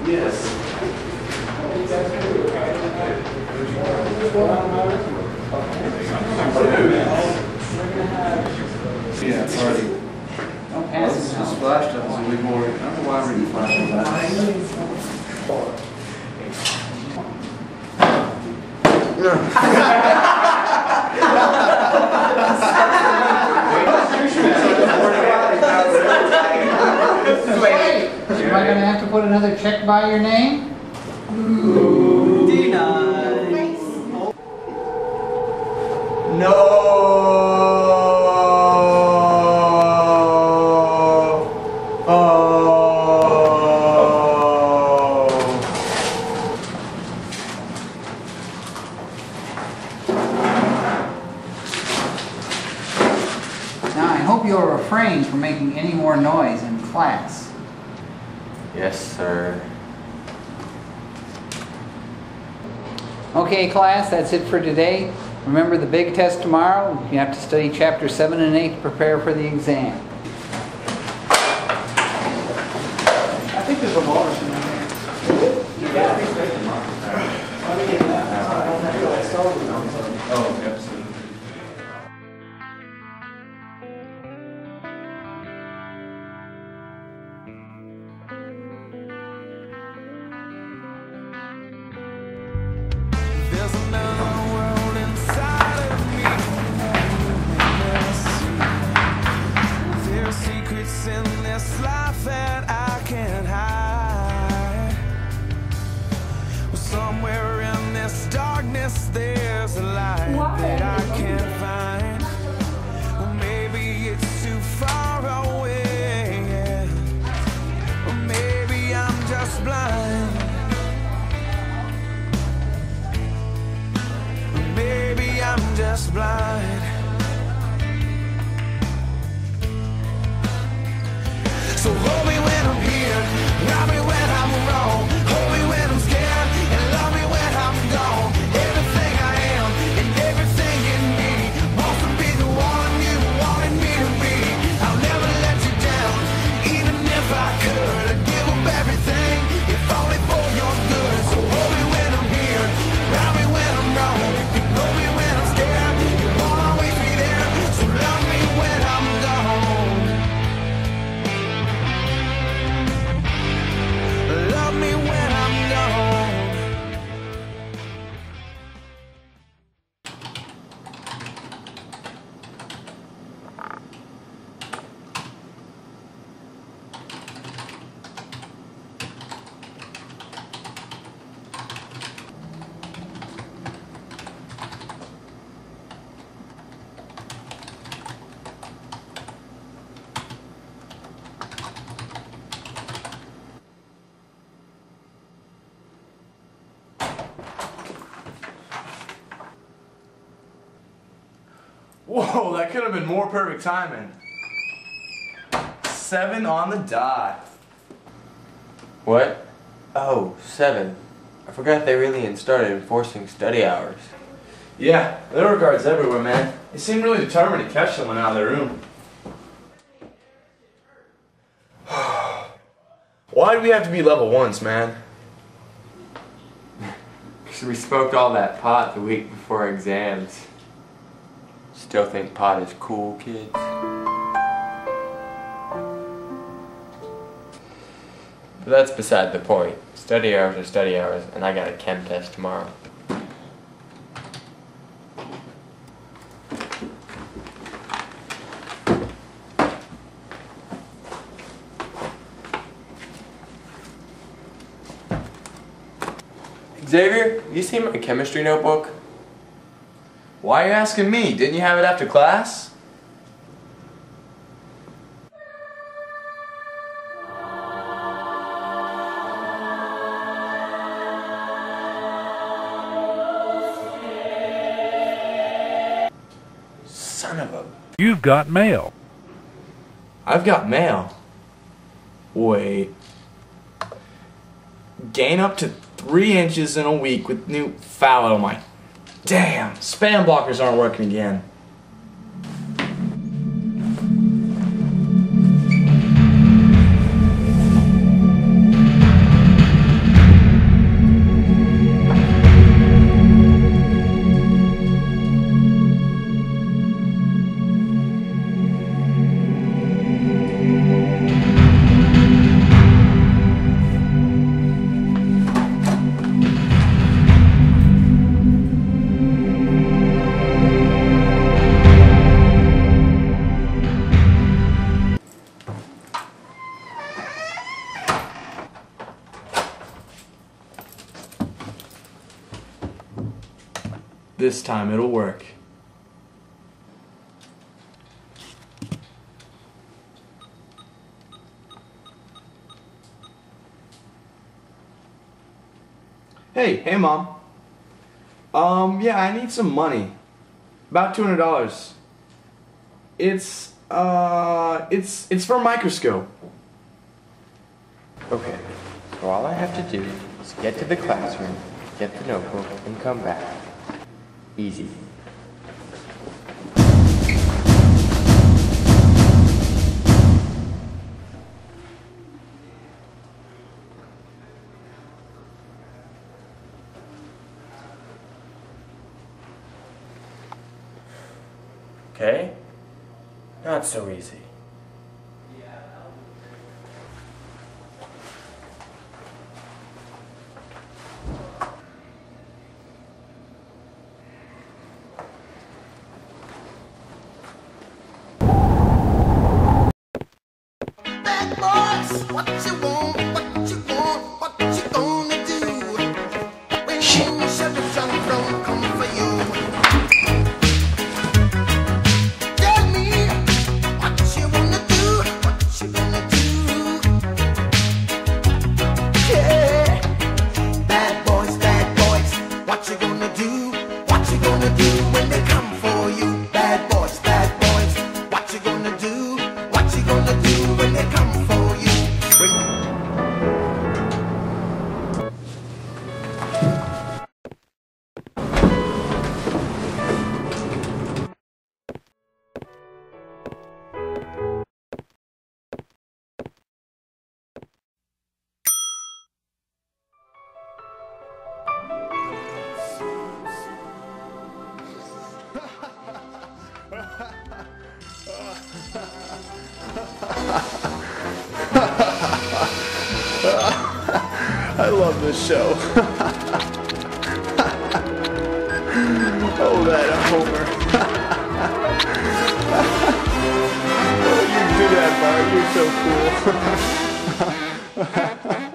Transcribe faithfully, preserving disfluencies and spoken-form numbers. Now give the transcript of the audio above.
Yes. Yeah, it's already. Don't pass This it this now. flash stuff is a bit more. I don't know why we're using flash. Wait, am I gonna have to put another check by your name? Denied. No. Oh. Now, I hope you'll refrain from making any more noise in class. Yes, sir. Okay, class, that's it for today. Remember the big test tomorrow? You have to study chapter seven and eight to prepare for the exam. I think there's a walrus in there. Yeah, I think there's a Oh, absolutely. There's another world inside of me. There are secrets in this life that I can't hide. Somewhere in this darkness there's a light that I can't find. Well, maybe it's too far away, or maybe I'm just blind. Maybe I'm just blind. So hold me when I'm here, love me when I'm wrong, hold me when I'm scared, and love me when I'm gone. Everything I am and everything in me wants to be the one you wanted me to be. I'll never let you down, even if I could. I'd give up everything, if only for your good. So hold me when I'm here, love me when I'm wrong. You know me when I'm scared, you won't always be there. So love me when I'm gone. Love me when I'm gone. Whoa, that could have been more perfect timing. Seven on the dot. What? Oh, seven. I forgot they really started enforcing study hours. Yeah, there were guards everywhere, man. They seemed really determined to catch someone out of their room. Why do we have to be level ones, man? Because we smoked all that pot the week before exams. Still think pot is cool, kids? But that's beside the point. Study hours are study hours, and I got a chem test tomorrow. Xavier, you see my chemistry notebook? Why are you asking me? Didn't you have it after class? Son of a... You've got mail. I've got mail. Wait. Gain up to three inches in a week with new foul. Oh my... Damn, spam blockers aren't working again. This time it'll work. Hey, hey mom. Um, yeah, I need some money. About two hundred dollars. It's, uh, it's, it's for a microscope. Okay, so all I have to do is get to the classroom, get the notebook, and come back. Easy. Okay? Not so easy. Bad boys, what you want, what you want, what you gonna do? When you shut the trunk door, come for you. Tell me what you wanna do, what you gonna do? Yeah, bad boys, bad boys, what you gonna do? What you gonna do when they come for you? Bad boys, bad boys, what you gonna do? What you gonna do when they come for you? When I love this show. Oh, that Homer. Oh, you do that, Bart. You're so cool.